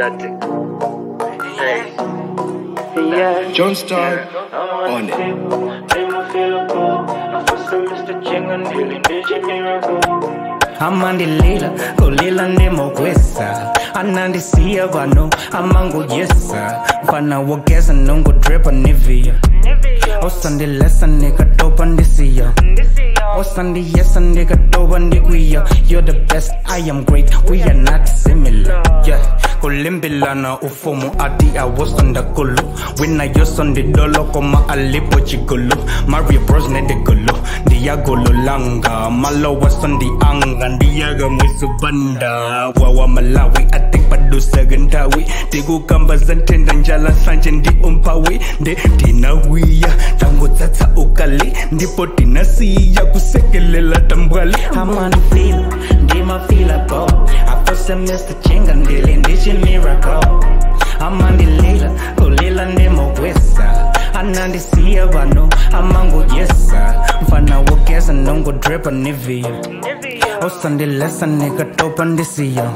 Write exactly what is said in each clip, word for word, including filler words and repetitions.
Dante. Hey. Yeah. John Star on it. Amandilila, kolila nemo kwesa. Anandisia vano, amango yesa. Fana wogeza nongo drip on Nivea. Osandi lesa nigga dope on this year. Osandi yes and nigga dope on the queer. You're the best, I am great, we are not similar. Yeah. Kolimbilana ufomo adi I was on the kolo. When I just on the dolo koma alipo chigolo. Mario Bros ne de golo. Diagolo langa. Malo was on the anga. Diaga mwisubanda. Wawa Malawi I think padu sagantawi. Tigu kamba zantenda njala sanjen di umpawi. De tina wiya. Tango tata ukali. Ndipo tina siya kusekelela tambali. I'm on the feel. Dima feel a go. I first semester chingan dili ndichi miracle. I'm on the lila, go lila nemo wesa. Anandisia vano, amango yesa. Mfana wokeza nongo drip on Nivea. Osandi lesa nigga dope on this year.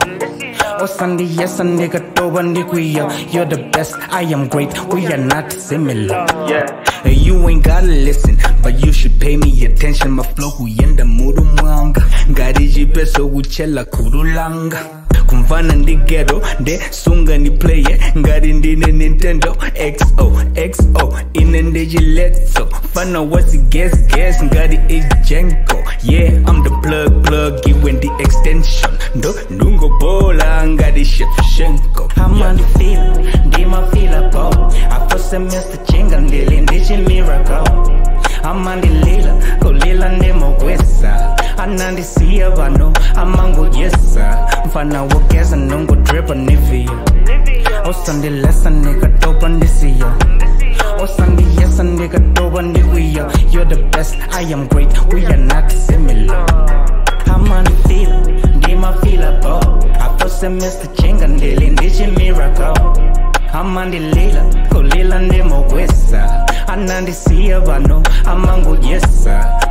Osandi yes and nigga dope on the queer. You're the best, I am great, we are not similar. Yeah. You ain't gotta listen, but you should pay me attention. My flow huyenda muru mwanga. Ngari jipeso uchela kurulanga. Kumvana ndi ghetto, de sunga ni player. Ngari ndine Nintendo, X O, X O, inende jiletso. Fana wasi guess, guess, ngari is Jenko. Yeah, I'm the plug, plug, given the extension. Do, nungo bola, ngari Shevchenko. I'm on the field, dima feel a go. I first semester chinga ndili ndichi miracle. I'm on the lila, go lila nemo wesa. Anandisia vano, amango yesa. Mfana wokeza nongo drip on Nivea. Osandi lesa nigga dope on this year. Osandi yes and nigga dope on the queer. You're the best, I am great, we are not similar. I'm on the field, dima feel a go. I first semester chinga ndili ndichi miracle. I'm on the lila, go lila nemo wesa. Anandisia vano, amango yesa.